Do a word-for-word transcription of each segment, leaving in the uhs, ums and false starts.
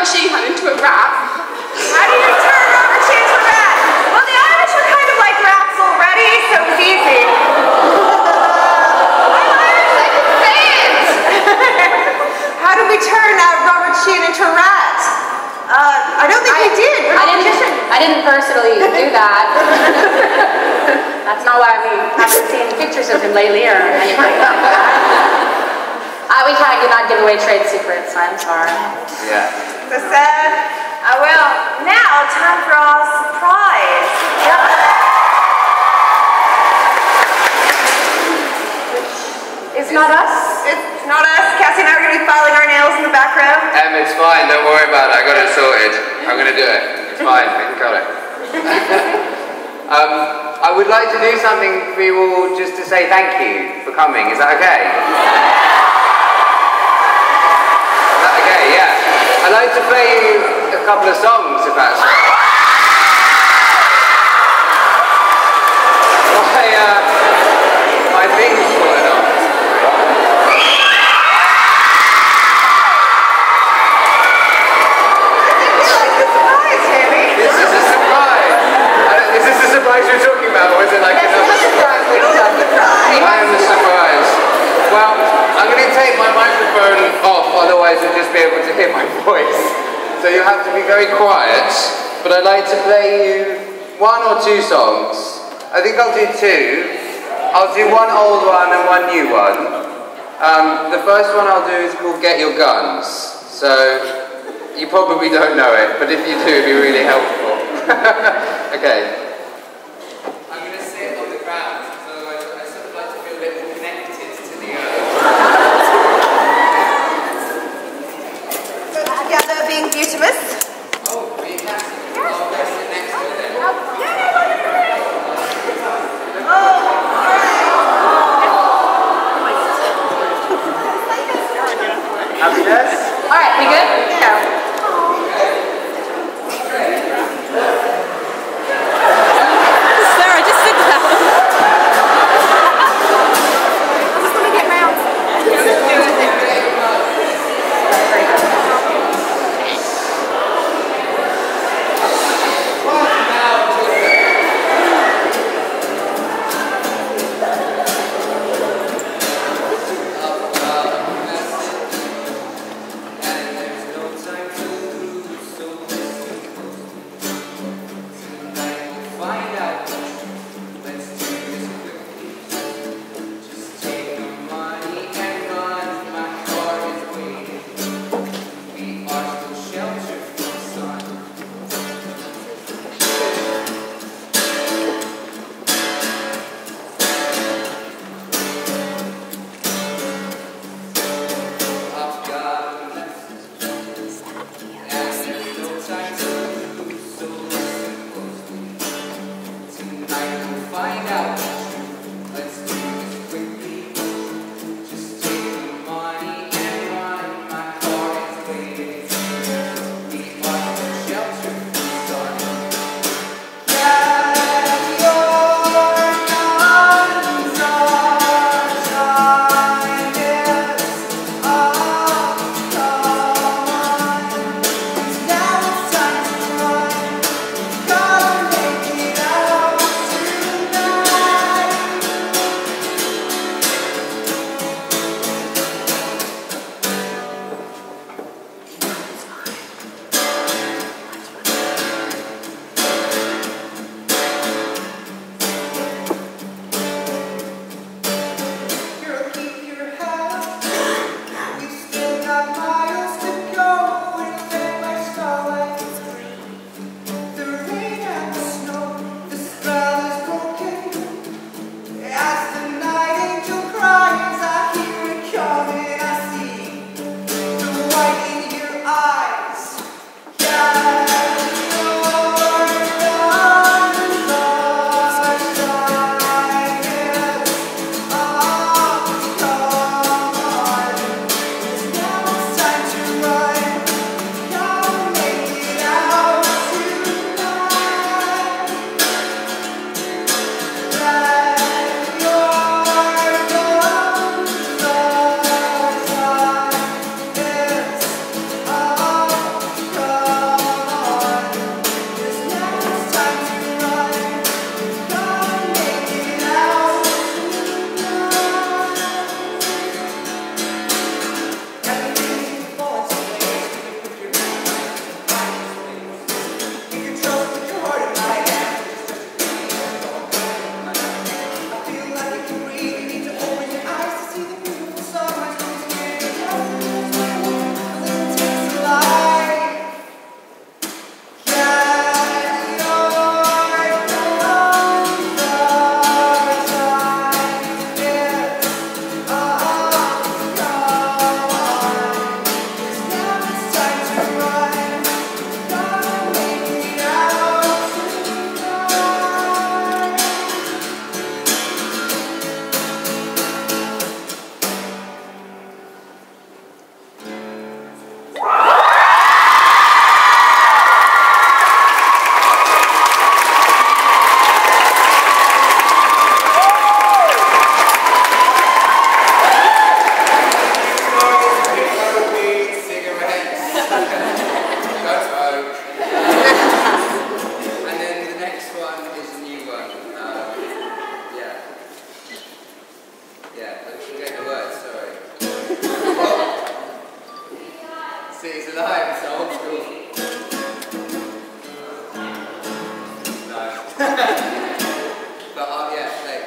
machine gun into a rat. How do you turn a rubber machine into a rat? Well, the Irish were kind of like rats already, so it was easy. How did we turn that rubber machine into a rat? Uh, I don't think I, we did. We're I didn't. I didn't personally do that. That's not why we haven't seen pictures of him lately or anything like that. Uh, we kind of did not give away trade secrets. I'm sorry. Yeah. So sad. Uh, well, now time for our surprise. It's not us. It's not us. Cassie and I are going to be filing our nails in the background. Em, it's fine. Don't worry about it. I got it sorted. I'm going to do it. It's fine. We can cut it. um, I would like to do something for you all just to say thank you for coming. Is that okay? Is that okay? Yeah. I'd like to play you a couple of songs, if that's right. My, uh, my thing's falling off. This is a surprise. Uh, is this the surprise you're talking about, or is it like yes, another surprise? surprise? I am the surprise. Well, I'm going to take my microphone off, otherwise you'll just be able to hear my voice. So you'll have to be very quiet. But I'd like to play you one or two songs. I think I'll do two. I'll do one old one and one new one. Um, the first one I'll do is called Get Your Guns. So you probably don't know it, but if you do, it'd be really helpful. Okay. I'm going to sit on the ground, so I, I sort of like to feel a bit more connected to the earth. So together being beautiful. Oh, fantastic. I'll go sit next to it then. Oh, all right. Happiness? All right, we good? Yeah. Sarah, just sit down. I'm just gonna get round. And City's alive, it's old school. No. But uh, yeah, hey.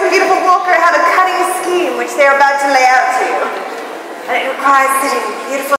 they're about to lay out to you. And it requires sitting beautiful